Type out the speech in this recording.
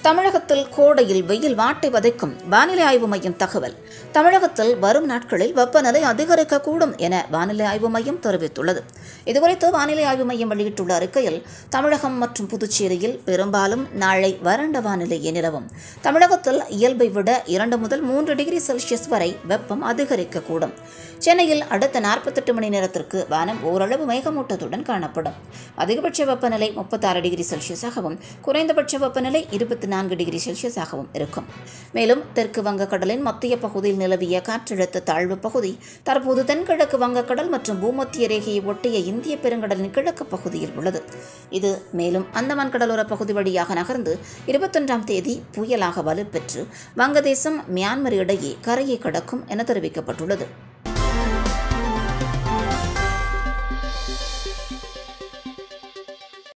தமிழகத்தில் கோடையில் வெயில் வாட்டை வதைக்கும் வானிலை ஆய்வு மையம் தகவல். தமிழகத்தில் வரும் நாட்களில் வெப்பநிலை அதிகரிக்கக்கூடும் என வானிலை ஆய்வு மையம் தெரிவித்துள்ளது. இதுகுறித்து வானிலை ஆய்வு மையம் வெளியிட்டுள்ள அறிக்கையில், தமிழகம் மற்றும் புதுச்சேரியில் பெரும்பாலும் நாளை வறண்ட வானிலையே நிலவும். தமிழகத்தில் இயல்பை விட 2 முதல் 3 டிகிரி செல்சியஸ் வரை வெப்பம் அதிகரிக்கக்கூடும். சென்னையில் அடுத்த 48 மணி நேரத்திற்கு வானம் ஓரளவு மேகமூட்டத்துடன் காணப்படும். அதிகபட்ச வெப்பநிலை 36 டிகிரி செல்சியஸாகவும் குறைந்தபட்ச வெப்பநிலை 24 டிகிரி செல்சியஸாகவும் இருக்கும். மேலும் தெற்கு வங்கக்கடலின் மத்திய பகுதியில் நிலவிய காற்றழுத்த தாழ்வு பகுதி தற்போது தென்கிழக்கு வங்கக்கடல் மற்றும் பூமத்திய ரேகையை ஒட்டிய இந்திய பெருங்கடலின் கிழக்கு பகுதியில் உள்ளது. இது மேலும் அந்தமான் கடலோர பகுதி வழியாக நகர்ந்து 21ஆம் தேதி புயலாக வலுப்பெற்று வங்கதேசம் மியான்மர் இடையே கரையை கடக்கும் என தெரிவிக்கப்பட்டுள்ளது.